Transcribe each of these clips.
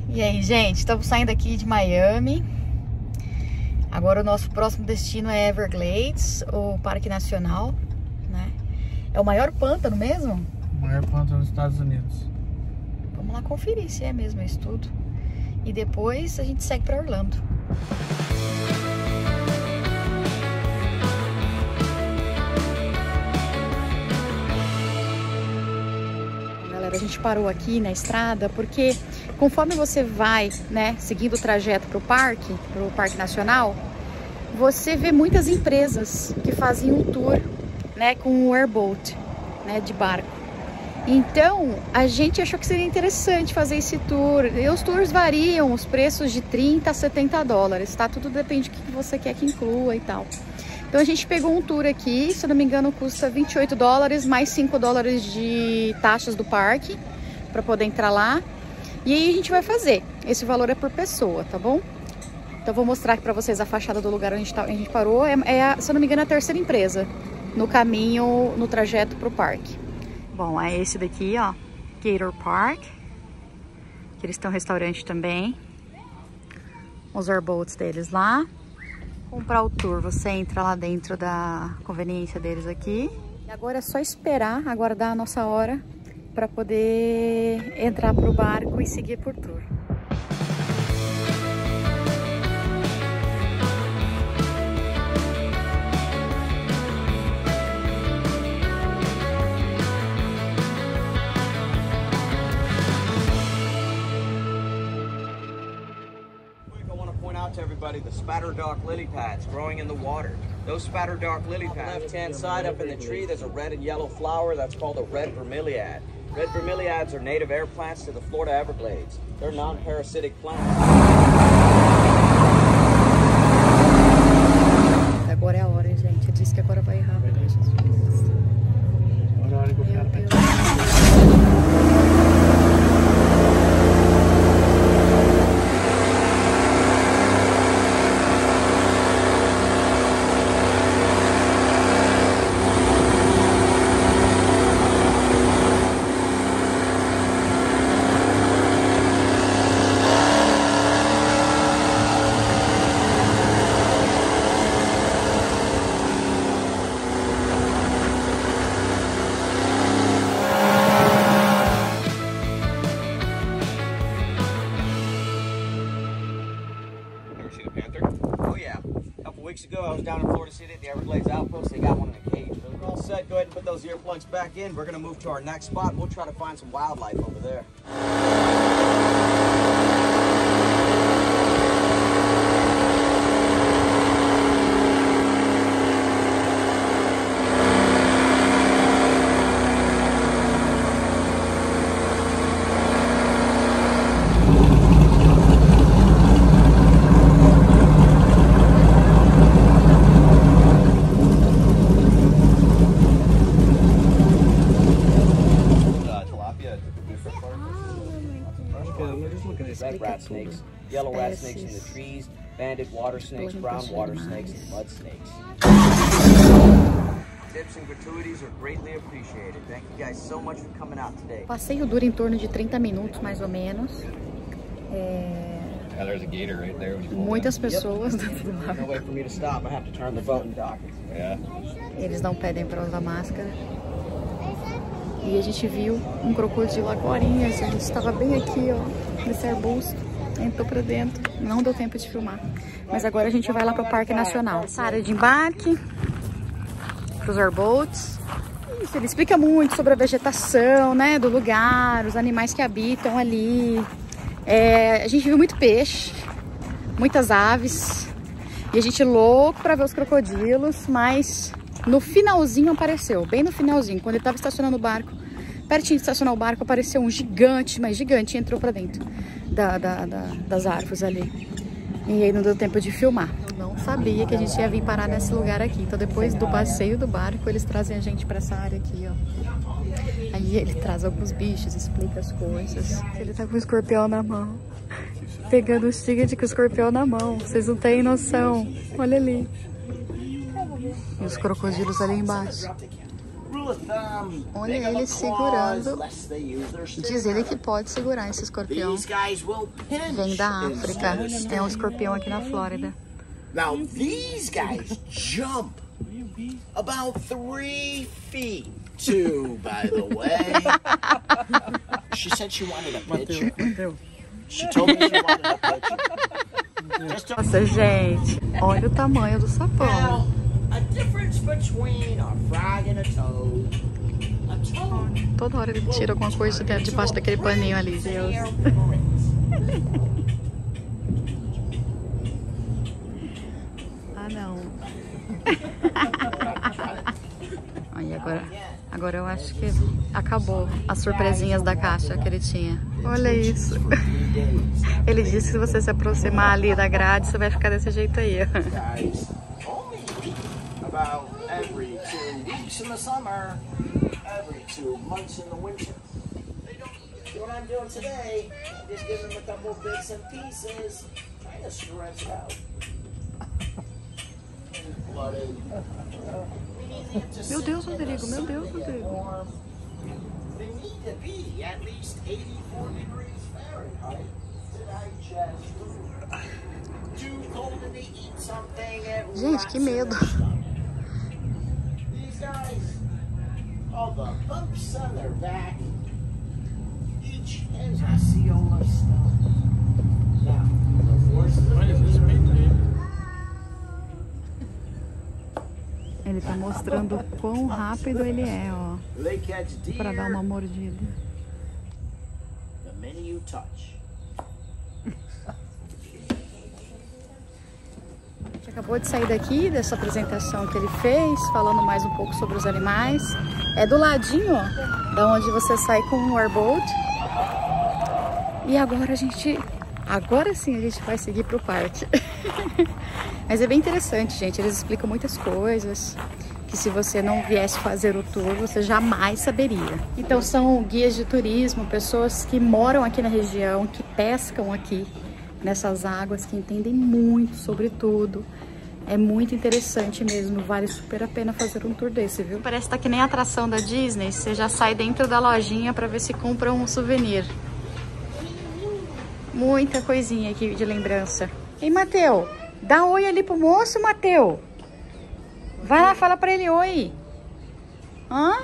E aí, gente, estamos saindo aqui de Miami. Agora o nosso próximo destino é Everglades, o Parque Nacional, né? É o maior pântano mesmo? O maior pântano dos Estados Unidos. Vamos lá conferir se é mesmo isso tudo. E depois a gente segue para Orlando. A gente parou aqui na estrada porque conforme você vai, né, seguindo o trajeto para o Parque Nacional, você vê muitas empresas que fazem um tour, né, com o airboat, né, de barco. Então, a gente achou que seria interessante fazer esse tour. E os tours variam os preços de 30 a 70 dólares, tá? Tudo depende do que você quer que inclua e tal. Então a gente pegou um tour aqui, se eu não me engano custa 28 dólares mais 5 dólares de taxas do parque para poder entrar lá. E aí a gente vai fazer, esse valor é por pessoa, tá bom? Então eu vou mostrar aqui para vocês a fachada do lugar onde a gente parou. Se eu não me engano, é a terceira empresa no caminho, no trajeto para o parque. Bom, é esse daqui, ó, Gator Park, que eles têm um restaurante também, os airboats deles lá. Comprar o tour, você entra lá dentro da conveniência deles aqui. E agora é só esperar, aguardar a nossa hora para poder entrar pro barco e seguir por tour. To everybody, the spatter dock lily pads growing in the water. Those spatter dock lily pads. On the left-hand side up in the tree, there's a red and yellow flower that's called a red bromeliad. Red bromeliads are native air plants to the Florida Everglades. They're non-parasitic plants. Agora é a hora, gente. Eu disse que agora vai rápido. Meu Deus. Ago, I was down in Florida City at the Everglades Outpost. They got one in a cage. We're all set. Go ahead and put those earplugs back in. We're going to move to our next spot, and we'll try to find some wildlife over there. Red rat snakes, yellow rat snakes in the trees, banded water snakes, brown water snakes, and mud snakes. Tips and gratuities are greatly appreciated. Thank you guys so much for coming out today. O passeio dura em torno de 30 minutos, mais ou menos. There's a gator right there. Muitas pessoas dentro do mar. No way for me to stop. I have to turn the boat and dock. Yeah. Eles não pedem para usar máscara. E a gente viu um crocodilo agorinha, a gente estava bem aqui, ó, nesse arbusto, entrou pra dentro, não deu tempo de filmar. Mas agora a gente vai lá pro Parque Nacional. Essa área de embarque, pros airboats. Isso, ele explica muito sobre a vegetação, né, do lugar, os animais que habitam ali. A gente viu muito peixe, muitas aves, e a gente louco pra ver os crocodilos, mas no finalzinho apareceu, bem no finalzinho, quando ele tava estacionando o barco, pertinho de estacionar o barco, apareceu um gigante, mas gigante, e entrou pra dentro das árvores ali. E aí não deu tempo de filmar. Eu não sabia que a gente ia vir parar nesse lugar aqui. Então depois do passeio do barco, eles trazem a gente pra essa área aqui, ó. Aí ele traz alguns bichos, explica as coisas. Ele tá com o escorpião na mão. Pegando o ticket com o escorpião na mão. Vocês não têm noção. Olha ali. E os crocodilos ali embaixo. Olha ele segurando. Diz ele que pode segurar esse escorpião. Vem da África. É um escorpião aqui na Flórida. Now these guys jump about 3 feet. 2, by the way. She said she wanted a picture. She told me she wanted a picture. Nossa, gente, olha o tamanho do sapão. Now, a difference between a frog and a toad. A toad. Toda hora ele tira alguma coisa debaixo daquele paninho ali, Deus. Ah, não. Aí agora eu acho que acabou as surpresinhas da caixa que ele tinha. Olha isso. Ele disse que se você se aproximar ali da grade, você vai ficar desse jeito aí. About every 2 weeks in the summer, every 2 months in the winter. So what I'm doing today, just giving them a couple of bits and pieces, trying to stretch it out. Meu Deus, Rodrigo, meu Deus, Rodrigo. They need to be at least 84 degrees Fahrenheit to digest food. Too cold to eat something that Gente, que medo. These guys, all the bumps on their back, each has a Osceola stone. Now, the force of the Ele tá mostrando o quão rápido ele é, ó. they catch deer Pra dar uma mordida. the minute you touch. A gente acabou de sair daqui, dessa apresentação que ele fez, falando mais um pouco sobre os animais. É do ladinho, ó, da onde você sai com o airboat. E agora sim a gente vai seguir pro parque. Mas é bem interessante, gente. Eles explicam muitas coisas que se você não viesse fazer o tour, você jamais saberia. Então são guias de turismo, pessoas que moram aqui na região, que pescam aqui nessas águas, que entendem muito sobre tudo. É muito interessante mesmo, vale super a pena fazer um tour desse, viu? Parece que tá que nem a atração da Disney, você já sai dentro da lojinha pra ver se compra um souvenir. Muita coisinha aqui de lembrança. Ei, Mateu, dá oi ali pro moço, Mateu. Vai lá, fala pra ele oi. Hã?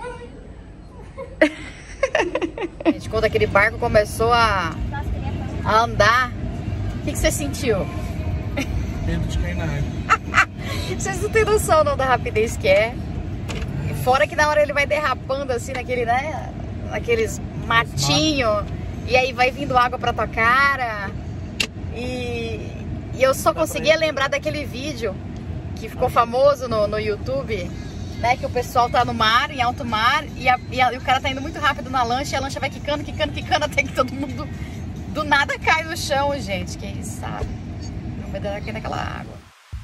Gente, quando aquele barco começou a andar, o que você sentiu? Medo de cair na água. Vocês não têm noção não da rapidez que é. Fora que na hora ele vai derrapando assim naquele, né? Naqueles matinhos. E aí vai vindo água pra tua cara. E eu só conseguia lembrar daquele vídeo que ficou famoso no YouTube, né? Que o pessoal tá no mar, em alto mar, e o cara tá indo muito rápido na lancha, e a lancha vai quicando, até que todo mundo do nada cai no chão, gente. Quem sabe? Não vai dar aqui naquela água.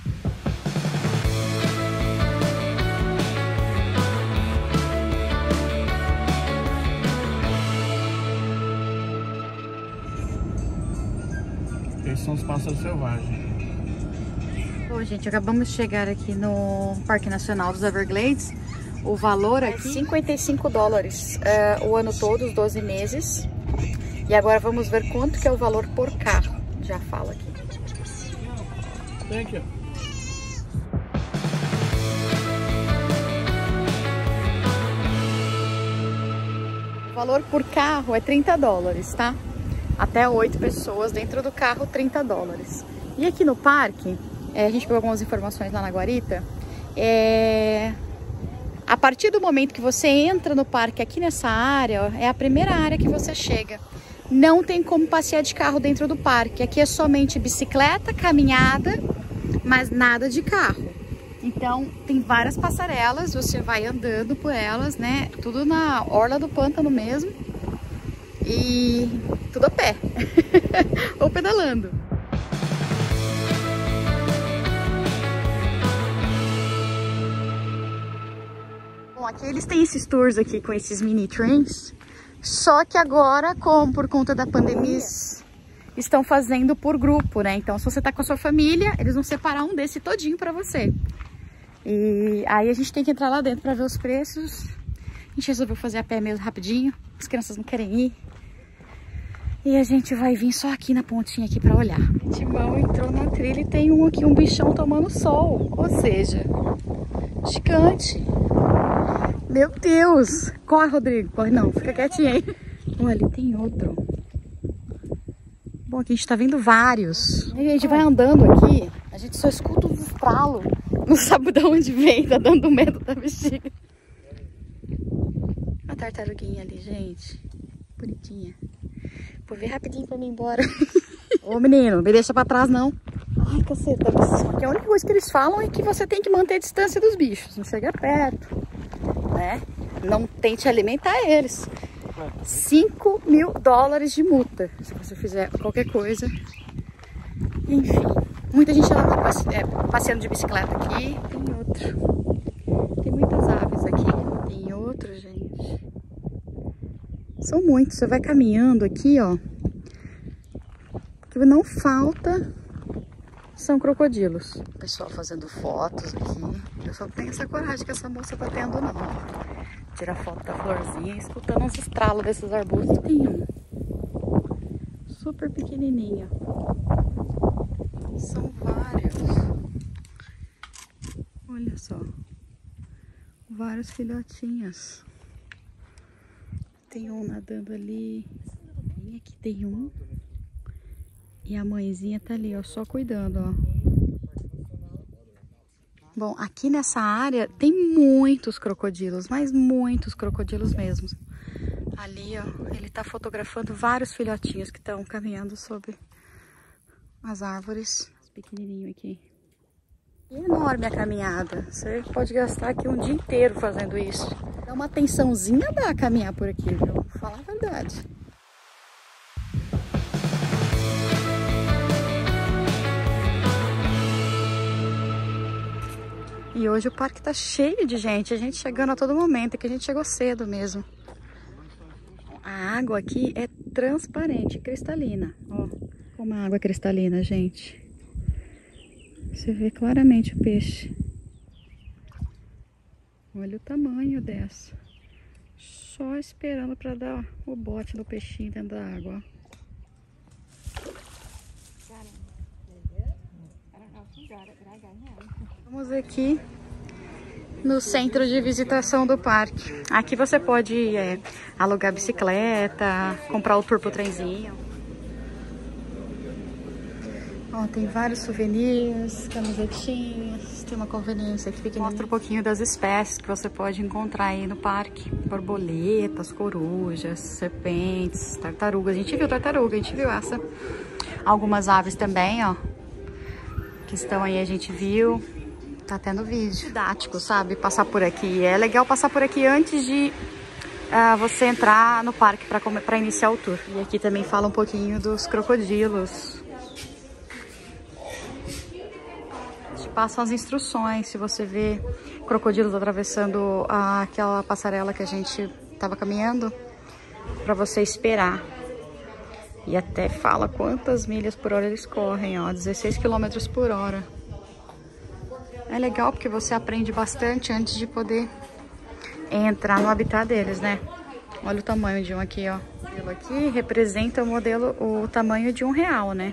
Esses são os pássaros selvagens. Bom, gente, acabamos de chegar aqui no Parque Nacional dos Everglades. O valor aqui é $55 o ano todo, os 12 meses. E agora vamos ver quanto que é o valor por carro. Já fala aqui. Thank you. O valor por carro é $30, tá? Até 8 pessoas dentro do carro, $30. E aqui no parque, a gente pegou algumas informações lá na guarita. A partir do momento que você entra no parque aqui nessa área, é a primeira área que você chega. Não tem como passear de carro dentro do parque. Aqui é somente bicicleta, caminhada, mas nada de carro. Então tem várias passarelas, você vai andando por elas, né? Tudo na orla do pântano mesmo. E tudo a pé ou pedalando. Bom, aqui eles têm esses tours aqui com esses mini trains, só que agora, como por conta da pandemia, estão fazendo por grupo, né? Então, se você tá com a sua família, eles vão separar um desse todinho pra você. E aí a gente tem que entrar lá dentro pra ver os preços. A gente resolveu fazer a pé mesmo rapidinho. As crianças não querem ir. E a gente vai vir só aqui na pontinha aqui pra olhar. O Timão entrou na trilha e tem aqui um bichão tomando sol. Ou seja, gigante. Meu Deus! Corre, Rodrigo. Corre não, fica quietinho aí. Olha, tem outro. Bom, aqui a gente tá vendo vários. E a gente vai andando aqui, a gente só escuta os estralos. Não sabe de onde vem, tá dando medo da bexiga. Uma tartaruguinha ali, gente. Bonitinha. Vou ver rapidinho pra mim ir embora. Ô menino, me deixa pra trás não. Ai, caceta. Porque a única coisa que eles falam é que você tem que manter a distância dos bichos. Não chega perto, né? Não tente alimentar eles. 5 mil dólares de multa se você fizer qualquer coisa. Enfim, muita gente passeando de bicicleta aqui. Tem outro. Tem muitas aves aqui. Tem outro, gente. São muitos. Você vai caminhando aqui, ó. O que não falta são crocodilos. O pessoal fazendo fotos aqui. Eu só não tenho essa coragem que essa moça tá tendo, não. Tirar foto da florzinha, escutando os estralos desses arbustos. Tem um super pequenininho. São vários. Olha só. Vários filhotinhos. Tem um nadando ali. E aqui tem um. E a mãezinha tá ali, ó, só cuidando, ó. Bom, aqui nessa área tem muitos crocodilos, mas muitos crocodilos mesmo. Ali, ó, ele tá fotografando vários filhotinhos que estão caminhando sobre as árvores. Pequenininho aqui. E enorme a caminhada. Você pode gastar aqui um dia inteiro fazendo isso. Dá uma atençãozinha dá caminhar por aqui, viu? Vou falar a verdade. E hoje o parque tá cheio de gente, a gente chegando a todo momento, é que a gente chegou cedo mesmo. A água aqui é transparente, cristalina. Ó, como a água é cristalina, gente. Você vê claramente o peixe. Olha o tamanho dessa. Só esperando para dar o bote do peixinho dentro da água, ó. Vamos aqui no centro de visitação do parque. Aqui você pode alugar bicicleta, comprar o tour pro trenzinho. Ó, tem vários souvenirs, camisetinhas, tem uma conveniência aqui pequenininha. Mostra um pouquinho das espécies que você pode encontrar aí no parque. Borboletas, corujas, serpentes, tartarugas. A gente viu tartaruga, a gente viu essa. Algumas aves também, ó, que estão aí, a gente viu. Tá tendo vídeo didático, sabe? Passar por aqui. É legal passar por aqui antes de você entrar no parque para iniciar o tour. E aqui também fala um pouquinho dos crocodilos. Te passam as instruções. Se você vê crocodilos atravessando aquela passarela que a gente tava caminhando, para você esperar. E até fala quantas milhas por hora eles correm, ó. 16 km por hora. É legal porque você aprende bastante antes de poder entrar no habitat deles, né? Olha o tamanho de um aqui, ó. O modelo aqui representa o tamanho de R$1, né?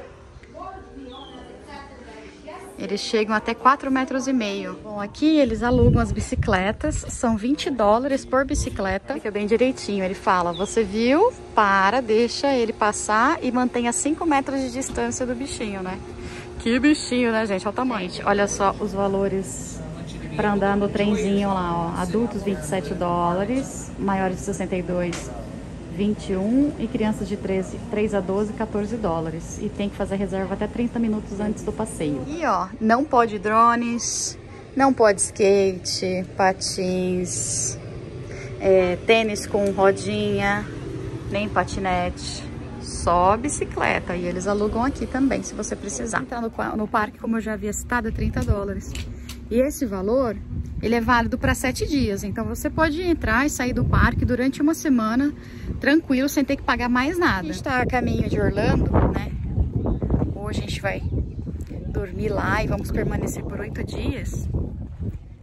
Eles chegam até 4,5 metros. Bom, aqui eles alugam as bicicletas, são 20 dólares por bicicleta. Fica bem direitinho, ele fala, você viu? Para, deixa ele passar e mantenha 5 metros de distância do bichinho, né? Que bichinho, né, gente? Olha o tamanho. Olha só os valores para andar no trenzinho lá, ó. Adultos, 27 dólares. Maiores de 62, 21. E crianças de 3 a 12, 14 dólares. E tem que fazer reserva até 30 minutos antes do passeio. E, ó, não pode drones, não pode skate, patins, tênis com rodinha, nem patinete. Só bicicleta, e eles alugam aqui também, se você precisar. Entrar no parque, como eu já havia citado, é 30 dólares. E esse valor, ele é válido para 7 dias. Então você pode entrar e sair do parque durante uma semana, tranquilo, sem ter que pagar mais nada. A gente está a caminho de Orlando, né? Hoje a gente vai dormir lá e vamos permanecer por 8 dias.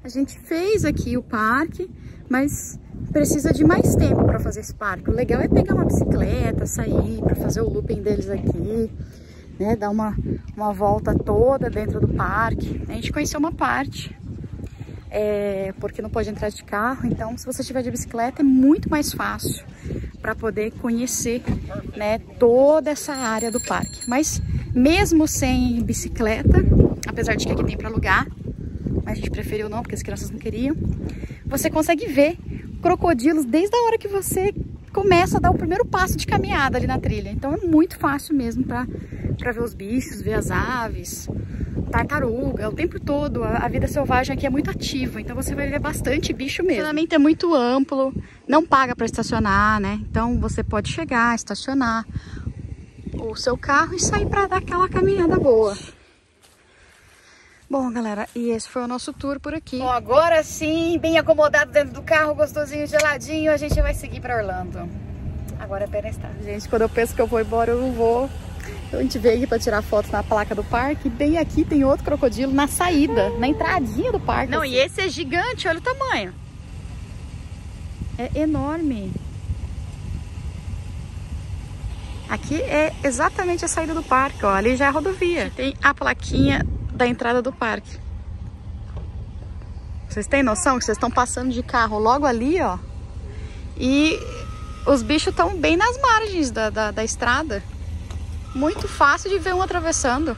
A gente fez aqui o parque, mas precisa de mais tempo para fazer esse parque. O legal é pegar uma bicicleta, sair para fazer o looping deles aqui, né? Dar uma volta toda dentro do parque. A gente conheceu uma parte, porque não pode entrar de carro, então se você estiver de bicicleta é muito mais fácil para poder conhecer, né, toda essa área do parque. Mas mesmo sem bicicleta, apesar de que aqui tem para alugar, mas a gente preferiu não, porque as crianças não queriam, você consegue ver crocodilos desde a hora que você começa a dar o primeiro passo de caminhada ali na trilha. Então é muito fácil mesmo para ver os bichos, ver as aves, tartaruga, o tempo todo. A vida selvagem aqui é muito ativa, então você vai ver bastante bicho mesmo. O estacionamento é muito amplo, não paga para estacionar, né? Então você pode chegar, estacionar o seu carro e sair para dar aquela caminhada boa. Bom, galera, e esse foi o nosso tour por aqui. Bom, agora sim, bem acomodado dentro do carro, gostosinho, geladinho, a gente vai seguir para Orlando. Agora é pé na estrada. Gente, quando eu penso que eu vou embora, eu não vou. A gente veio aqui para tirar foto na placa do parque, e bem aqui tem outro crocodilo na saída, na entradinha do parque. Não, assim. E esse é gigante, olha o tamanho. É enorme. Aqui é exatamente a saída do parque, ó. Ali já é a rodovia. Aqui tem a plaquinha da entrada do parque. Vocês têm noção que vocês estão passando de carro logo ali, ó? E os bichos estão bem nas margens da estrada. Muito fácil de ver um atravessando.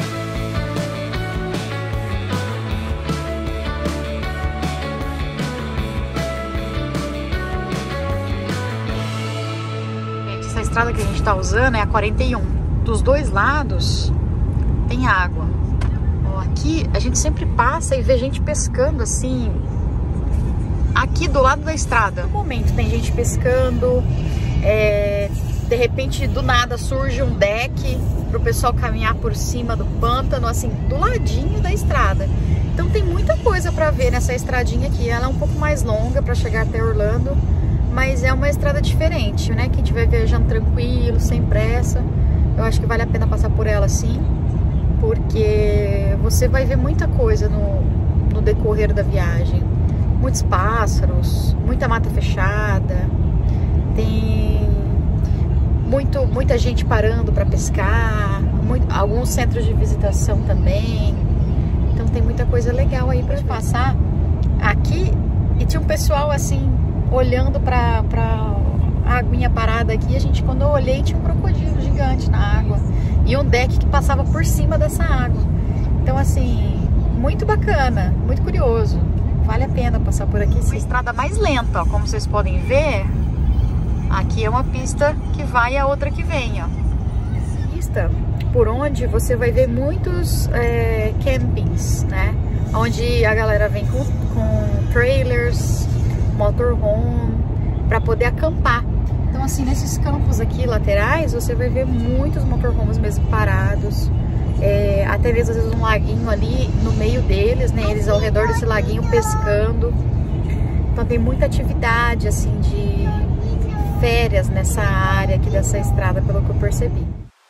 Gente, essa estrada que a gente tá usando é a 41. Dos dois lados tem água. Ó, aqui a gente sempre passa e vê gente pescando assim. Aqui do lado da estrada. No momento tem gente pescando. De repente, do nada, surge um deck para o pessoal caminhar por cima do pântano, assim, do ladinho da estrada. Então tem muita coisa para ver nessa estradinha aqui. Ela é um pouco mais longa para chegar até Orlando, mas é uma estrada diferente, né? Quem estiver viajando tranquilo, sem pressa, eu acho que vale a pena passar por ela sim, porque você vai ver muita coisa no decorrer da viagem. Muitos pássaros, muita mata fechada, tem muita gente parando para pescar, alguns centros de visitação também. Então tem muita coisa legal aí para passar aqui. E tinha um pessoal assim olhando para a aguinha parada aqui. Quando eu olhei, tinha um crocodilo gigante na água e um deck que passava por cima dessa água. Então assim, muito bacana, muito curioso. Vale a pena passar por aqui. Uma estrada mais lenta, ó, como vocês podem ver. Aqui é uma pista que vai e a outra que vem, ó. Pista por onde você vai ver muitos campings, né? Onde a galera vem com trailers, motorhome, para poder acampar. Então assim, nesses campos aqui laterais, você vai ver muitos motorhomes mesmo parados. Até mesmo às vezes um laguinho ali no meio deles, né? Eles ao redor desse laguinho pescando. Então tem muita atividade assim de férias nessa área aqui dessa estrada, pelo que eu percebi.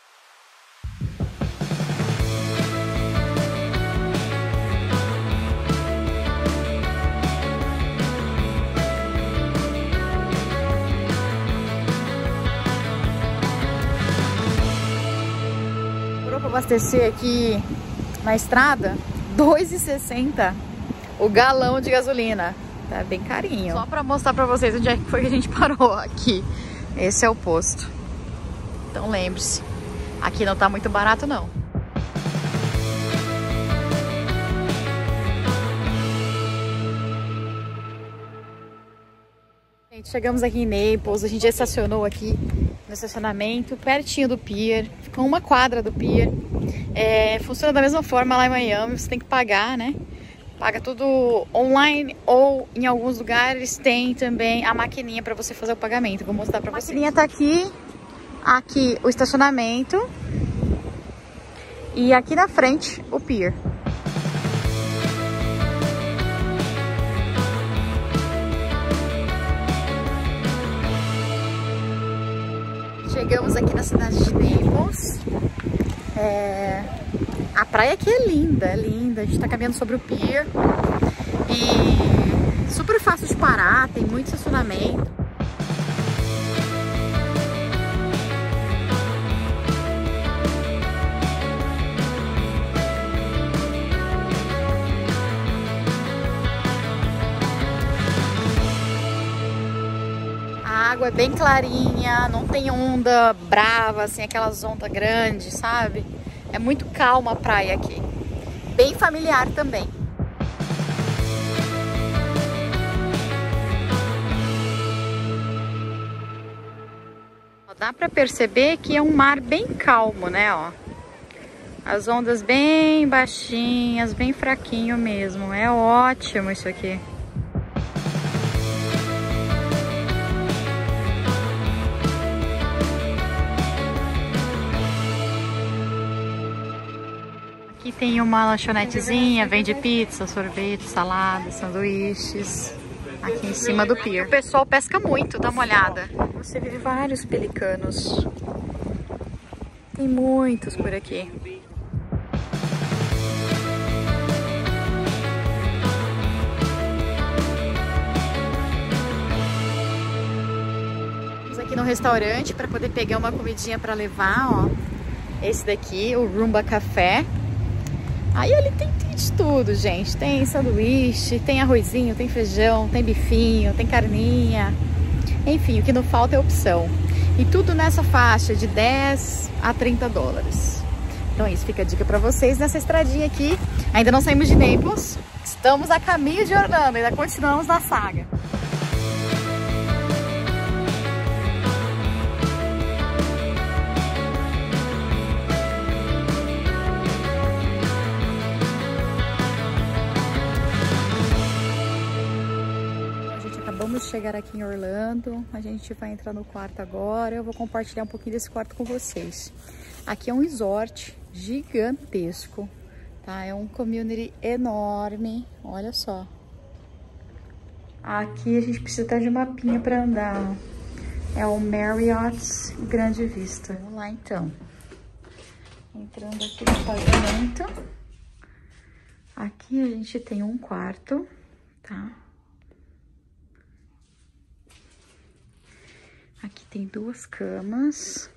Para abastecer aqui na estrada, R$ 2,60 o galão de gasolina. Tá bem carinho. Só pra mostrar pra vocês onde é que foi que a gente parou aqui. Esse é o posto. Então lembre-se, aqui não tá muito barato não. Gente, chegamos aqui em Naples, a gente já estacionou aqui no estacionamento, pertinho do pier, com uma quadra do pier. Funciona da mesma forma lá em Miami, você tem que pagar, né? Paga tudo online ou em alguns lugares tem também a maquininha para você fazer o pagamento. Vou mostrar para vocês. A maquininha tá aqui o estacionamento e aqui na frente o pier. Chegamos aqui na cidade de Naples. A praia aqui é linda, é linda. A gente tá caminhando sobre o pier. E super fácil de parar, tem muito estacionamento. A água é bem clarinha, não tem onda brava, assim, aquelas ondas grandes, sabe? É muito calma a praia aqui. Bem familiar também. Dá pra perceber que é um mar bem calmo, né, ó. As ondas bem baixinhas, bem fraquinho mesmo. É ótimo isso aqui. Aqui tem uma lanchonetezinha, vende pizza, sorvete, salada, sanduíches. Aqui em cima do pier. O pessoal pesca muito, dá uma olhada. Você vê vários pelicanos. Tem muitos por aqui. Estamos aqui no restaurante para poder pegar uma comidinha para levar, ó. Esse daqui, o Rumba Café. Aí ali tem de tudo, gente. Tem sanduíche, tem arrozinho, tem feijão, tem bifinho, tem carninha. Enfim, o que não falta é opção. E tudo nessa faixa de 10 a 30 dólares. Então é isso, fica a dica pra vocês nessa estradinha aqui. Ainda não saímos de Naples, estamos a caminho de Orlando, ainda continuamos na saga. Acabamos de chegar aqui em Orlando, a gente vai entrar no quarto agora, eu vou compartilhar um pouquinho desse quarto com vocês. Aqui é um resort gigantesco, tá? É um community enorme, olha só. Aqui a gente precisa até de um mapinha para andar, é o Marriott Grande Vista. Vamos lá então. Entrando aqui no pagamento. Aqui a gente tem um quarto, tá? Aqui tem duas camas,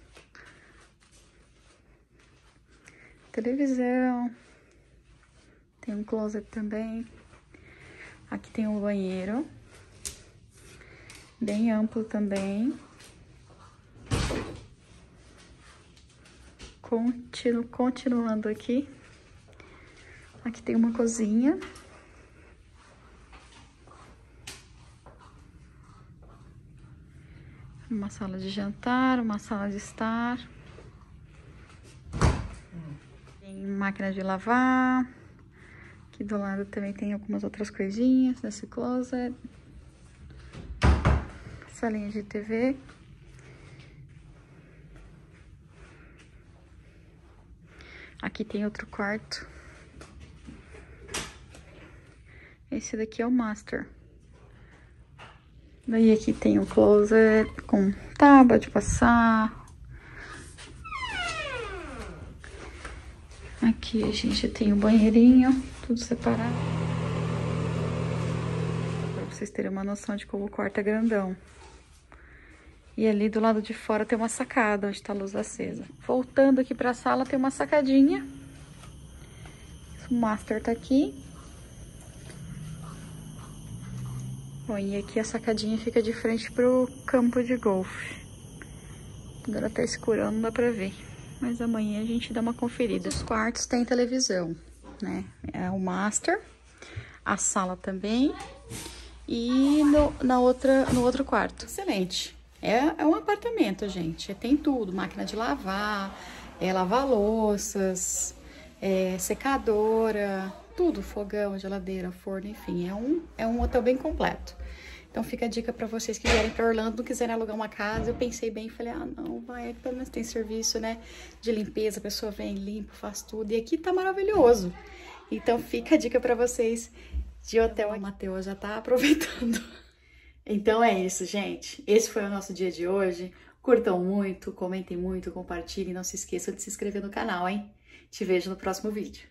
televisão, tem um closet também. Aqui tem um banheiro, bem amplo também. Continuando aqui, aqui tem uma cozinha. Uma sala de jantar, uma sala de estar. Tem máquina de lavar. Aqui do lado também tem algumas outras coisinhas nesse closet. Salinha de TV. Aqui tem outro quarto. Esse daqui é o master. Daí aqui tem um closet com tábua de passar. Aqui a gente tem um banheirinho, tudo separado. Pra vocês terem uma noção de como o quarto é grandão. E ali do lado de fora tem uma sacada, onde tá a luz acesa. Voltando aqui pra sala tem uma sacadinha. O master tá aqui. Bom, e aqui a sacadinha fica de frente pro campo de golfe. Agora tá escurão, não dá pra ver. Mas amanhã a gente dá uma conferida. Os quartos tem televisão, né? É o master, a sala também. E no outro quarto. Excelente. É um apartamento, gente. Tem tudo, máquina de lavar, lavar louças, secadora, tudo, fogão, geladeira, forno, enfim. É um hotel bem completo. Então fica a dica pra vocês que vierem pra Orlando, não quiserem alugar uma casa. Eu pensei bem e falei, ah não, vai, pelo menos tem serviço, né, de limpeza, a pessoa vem, limpa, faz tudo. E aqui tá maravilhoso. Então fica a dica pra vocês de hotel. O Matheus já tá aproveitando. Então é isso, gente. Esse foi o nosso dia de hoje. Curtam muito, comentem muito, compartilhem. Não se esqueçam de se inscrever no canal, hein? Te vejo no próximo vídeo.